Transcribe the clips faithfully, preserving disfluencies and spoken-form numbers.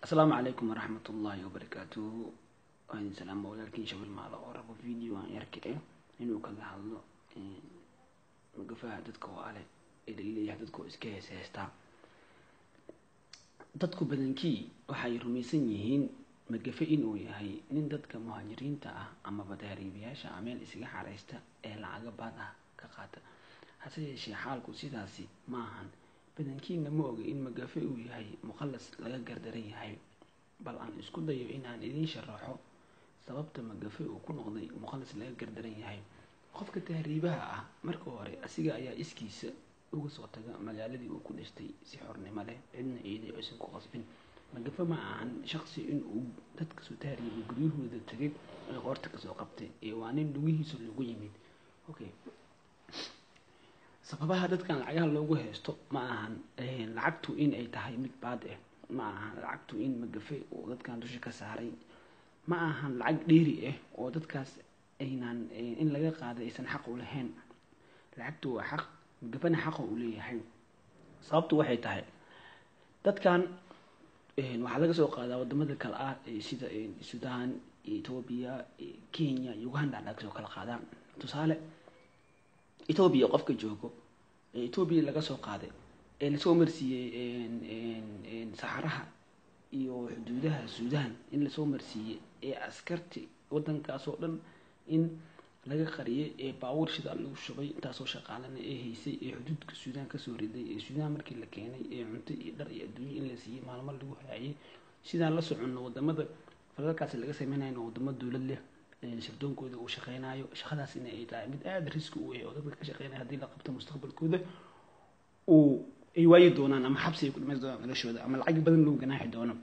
السلام عليكم ورحمة الله وبركاته. وين سلام ولكن شباب المعلق وربو فيديو عن يركعه إنه كذا حظه مقفاه dadka wale ee leeyahay dadku iska heestaa dadku badankii waxay rumaysan yihiin magafa inuu yahay nin dadka muhaajiriinta ah ama badaariibiyaasha ameel isaga xareysta ee lacag baad ah ka qaata hase yeeshee xaalku sidaasi ma ahan badankiina ma oga in magafa uu yahay muqallas laga gardaran yahay bal aan isku dayo in aan idin sharaxo sababta magafa uu ku noqday muqallas laga gardaran yahay qofka tahriibaha ah marka hore asiga ayaa iskiisa uga soo taga magaaladii uu ku dhashtay si xornimo leh cidna eeday aysan ku qasbin magafa ma ahan shakhsi in uu dadka soo tahriibay guryahooda tagay ee qoorta ka soo qabtay ee waa nin lugihiisa lagu yimid okay sababaha dadkan lacagaha loogu heesto ma ahan lacagtu in ay tahay mid baad ah ma ahan lacagtu in magafa oo dadkan dusha ka saaray ma ahan lacag dheeri ah oo dadkaas aynaan in laga qaaday aysan xaq u lahayn lacagtu waa xaq magafana xaq u leeyahay sababtu waxay tahay dadkan waxa laga soo qaadaa wadamada kale ah sida Suudaan, Ethiopia, Kenya, Uganda laga soo kala qaadaa tusaale Ethiopia qofka joogo Ethiopia laga soo qaaday ee la soo marsiiyay in in Saharaha iyo xuduudaha Suudaan in la soo marsiiyay ee askarti wadankaas oo dhan in laga qariyay ee baawur shida lagu shubay intaas oo shaqaalana ee haysay ee xuduudka Suudaan ka soo riday ee Suudaan markii la keenay ee cunto iyo dhar iyo adduunyo in la siiyay maalmo lagu hayay sidaan la socono wadamada falalkaas laga sameeyay wadamada dawlad leh shaqooyinkooda uu shaqeynayo shaqadaas in ay tahay mid aad risk u ah oo dadka ka shaqeynaya hadii la qabto mustaqbalkooda oo ay waayi doonaan ama xabsi ay ku dhiman doonaan noloshooda ama lacag badan loo ganaaxi doono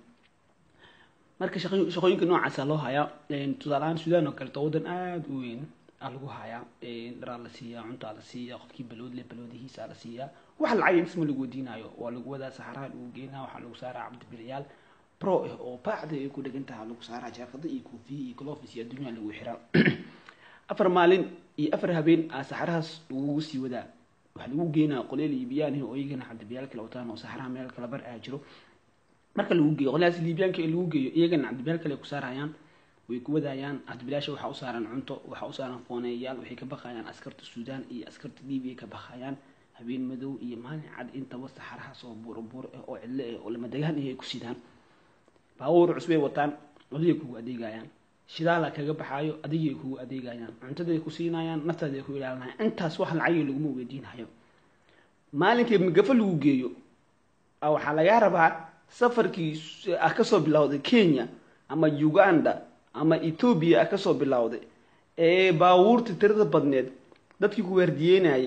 marka shaqooyinka noocaas loo hayaa tusaale Suudaan oo kale wadan aad u weyn lagu hayaa dhar la siiyaa cunto la siiyaa qofkii balood leh baloodihiisa la siiyaa wax lacag isma lagu diinayo waa lagu wadaa Saharaha lagu geynaa waxa lagu saaraa cabdi bilyaal pro oo baacda ay ku dhagantahay lagu saaraa jaaqada iyo koofi iyo gloves iyo adduunyo lagu xiraa afar maalin iyo afar habeen Saharahaas lagu sii wadaa waxa lagu geynaa qoleel Liibiyaanah oo iyagana cabdi bilyaal kala wataan oo Saharaha meel kala bar ah jiro marka lagu geeyo qolaas Liibiyaanka lagu geeyo iyagana cabdi bilyaal kale ku saarayaan way ku wadayaan cabdi bilyaasha waxa u saaran cunto waxa u saaran fooneeyaal waxay ka baqayaan askarta Suudaan iyo askarta Liibiya ka baqayaan habeen madow iyo maalin cad inta Saharaha soo buur-buur oo cidla ah oo lama dagaan ay ku sidaan baawur cusub ay wataan adiga ku adeegayaan shidaal kaga baxayo adiga ku adeegayaan cuntada ay ku siinayaan naftada ay ku ilaalinayaan intaas wax lacag lagu weydiinayo maalinkii magafa lagu geeyo waxa laga rabaa safarkii ah ka soo bilowday Kenya ama Uganda ama Ethiopia ka soo bilowday ee baawurta tirada badneed dadkii ku wardiyeynayay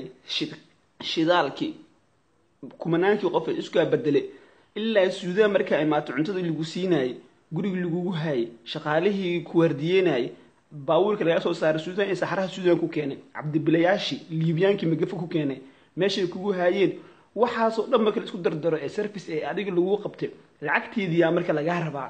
shidaalkii kumanaankii qof isku bedelay ilaa Suudaan marka ay maato cuntada lagu siinayay guriga lagu hayay shaqaalihii ku wardiyeynayay baawurka laga soo saaray Suudaan ee Saharaha Suudaan ku keenay cabdi bilayaashi Liibiyaankii magafa ku keenay meeshay kugu hayeen waxaas oo dhan marka isku dardaro ee service ee adiga lagu qabtay lacagteedii marka laga rabaa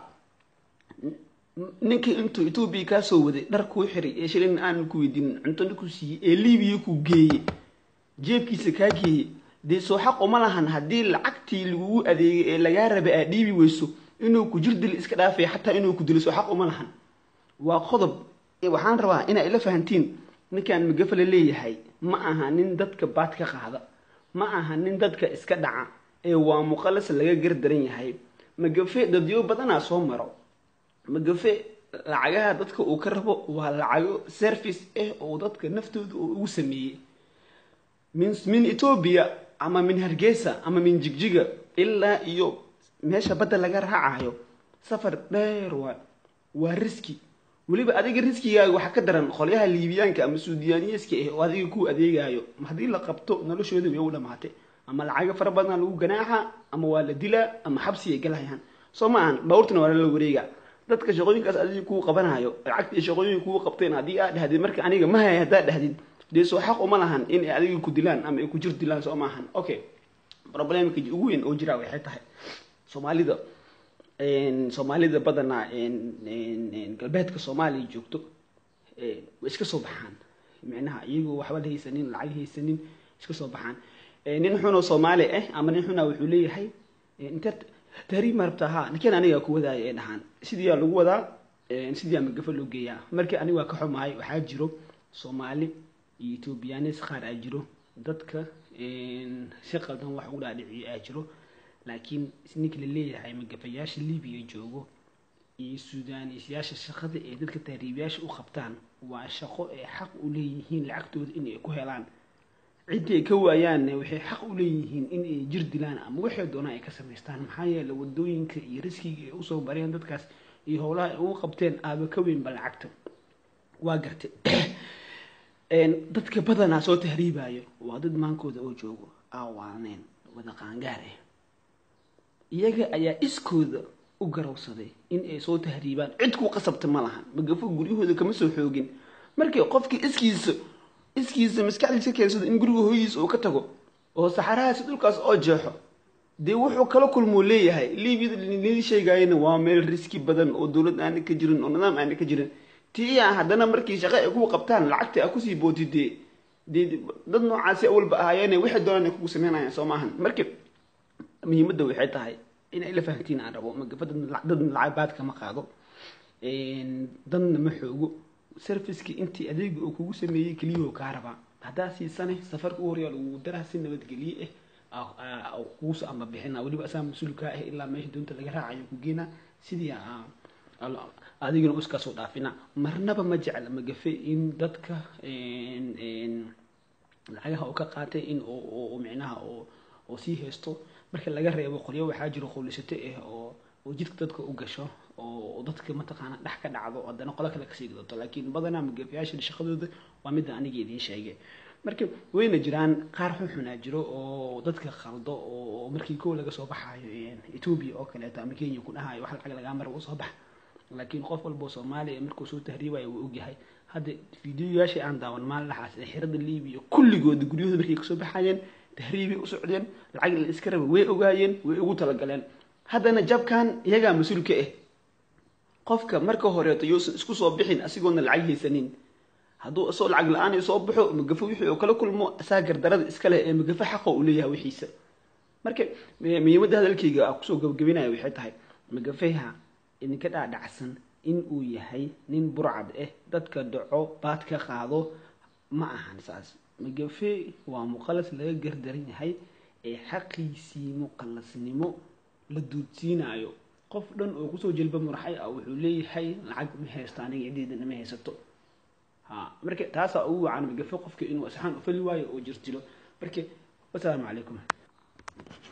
ninkii intuu Ethiopia ka soo waday dhar ku xiray ee shilin aan ku weydiin cunto ku siiyay ee Liibiya ku geeyay jeebkiisa ka geeyay de soo xaq uma lahan hadii lacagtii lagu adeegay ee laga rabay aad dhiibi weyso inuu ku jir dil iska dhaafay xataa inuu ku dilo soo xaq uma lahan waa qodob ee waxaan rabaa in ay la fahantiin ninkan magafa leeyahay ma aha nin dadka baad ka qaada ma aha nin dadka iska dhaca ee waa muqallas laga gardaran yahay magafa dadyo badan soo maro magafa lacagaha dadka uu ka rabo waa lacago service ah oo dadka naftooda ugu sameeyay min min Ethiopia ama min Hargeysa ama min Jigjiga ilaa iyo meesha badda laga raacayo safar dheer waa waa riski waliba adiga riskiga waxa ka daran qolyaha Liibiyaanka ama Suudaaniyiska ee adiga ku adeegayo hadii la qabto noloshooda way u dhamaatay ama lacag fara badan lagu ganaaxa ama waa la dilaa ama xabsi ay galayaan Soomaan baawurtana waa la wareega dadka shaqooyinkaas adiga ku qabanayo lacagtii shaqooyinka ku qabteen hadii aad dhahdid marka aniga ma hay hadaa dhahdid de soo xaq uma lahan in ay adiga ku dilaan ama ay ku jir dilaan soo maahan okay problemka ugu weyn oo jira waxay tahay Soomaalida een Soomaalida badana een een galbeedka Soomaaliya joogto ee iska soo baxaan macnaha iyagu waxba haysanin lacag haysanin iska soo baxaan ee nin xuno Soomaali ah ama nin xuna wuxuu leeyahay inta tahriib marabta ha ninkan aniga ku wadaay ee dhahan sidii lagu wadaa ee sidii ama gafa loo geeyaa markii aniga waa ka xumahay waxa jiro Soomaali iyo Ethiopianis qaar ay jiro dadka een si qaldan wax u dhaadhiciyay ay jiro laakiin isninkii la leeyahay ma gafayaasha Liibiya joogo iyo Suudaaniyaasha shaqada ee dadka tahriibayaasha u qabtaan waa shaqo ay xaq u leeyihiin lacagtooda in ay ku helaan cidii ka waayaan waxay xaq u leeyihiin in ay jir dilaan ama waxay doonaan ay ka sameystaan maxaa yeelay wadooyinka iyo riskiga ay u soo bareen dadkaas iyo howlaha ay u qabteen aaba ka weyn bal lacagta waa gartay een dadka badanaa soo tahriibayo waa dad maankooda oo joogo aawaaneen wada qaangaar ah iyaga ayaa iskooda u garawsaday in ay soo tahriibaan cid ku qasabta ma lahan magafo guriyahooda kama soo xoogin markii qofkii iskiisa iskiisa maskaxdiisa keensado in guriga hooyiis uu ka tago oo saxarahaas dhulkaas oo jeexo dee wuxuu kala kulmo leeyahay Liibiya nidii sheegayna waa meel riski badan oo dawlad aan ka jirin oo nidaam aan ka jirin tiya hadana markii shaqo ay ku qabtaan lacagta ay ku sii bootidee dad noocaas awalba ahaayeen waxay doonaan ku sameynayaan Soomahan markii muhiimadda waxay tahay in ay la fahantiin aan rabo magafada dad lacabaad kama qaado een dadna ma xoogo service-ki intii adeeg uu kugu sameeyay kaliyo ka raba hadaa si sane safarka u horeeyo uu daraasi nabad galiye ah oo kuusa ama bixina waliba asam mas'uulka ah ilaa meesha doonta laga raacayo ku geena sidii adiguna iska soo dhaafina marnaba ma jecel magafe in dadka een een lacagaha oo ka qaatay in oo micnaha oo oo si heesto marka laga reebo qoliyo waxa jiro qowlisate ah oo oo jidka dadka u gasho oo dadka ma taqaan dhax ka dhacdo adana qolo kale ka sii gudubto laakiin badanaa magafayaasha shaqadooda waa mid aniga idin sheegay marka wayna jiraan qaar xun jiro oo dadka qaldo oo markii koo laga soo baxayo Ethiopia oo kale ama Kenya ku dhahayo wax lacag laga mar oo soo bax laakiin qof walba Soomaali markuu soo tahriibayo uu og yahay hada fiidiyoyaasha aan daawan maal lahaas xirada Liibiya kulligood guriyada markii ka soo baxayeen tahriibi u socdeen lacag la iska rabay way ogaayeen way ugu tala galeen hadana jabkan iyaga mas'uulka ah qofka marka hore tayoosan isku soo bixin asigoona lacag haysanin haduu soo lacag la'aan soo baxo magafo wixii oo kala kulmo asaagar darada iska leh ee magafo xaq u leeyahay wixiisa marka muhiimadda hadalkayga ku soo gabagabinayo waxay tahay magafaha in ka dhaadhacsan in uu yahay nin burcad ah dadka dhaco baad ka qaado ma ahan saas magafe waa muqallas laga gardaran yahay ee xaqiisii muqallasnimo la duudsiinayo qof dhan oo ku soo jilba murxay ah wuxuu leeyahay lacag ma haystaan aniga ma haysato ha marka taas uu wacan magafe qofka inuu asxaan u fali waayo oo jirtilo marka wassalaamu calaykum